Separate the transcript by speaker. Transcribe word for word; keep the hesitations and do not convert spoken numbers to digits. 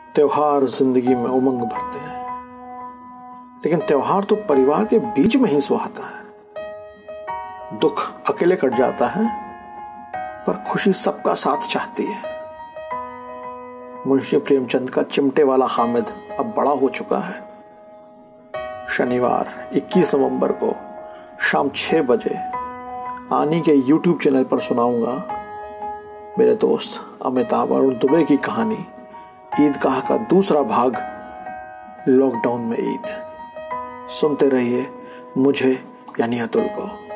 Speaker 1: त्योहार जिंदगी में उमंग भरते हैं, लेकिन त्योहार तो परिवार के बीच में ही सुहाता है। दुख अकेले कट जाता है, पर खुशी सबका साथ चाहती है। मुंशी प्रेमचंद का चिमटे वाला हामिद अब बड़ा हो चुका है। शनिवार इक्कीस नवंबर को शाम छह बजे आनी के यूट्यूब चैनल पर सुनाऊंगा मेरे दोस्त अमिताभ और दुबे की कहानी ईदगाह का दूसरा भाग, लॉकडाउन में ईद। सुनते रहिए मुझे यानी अतुल को।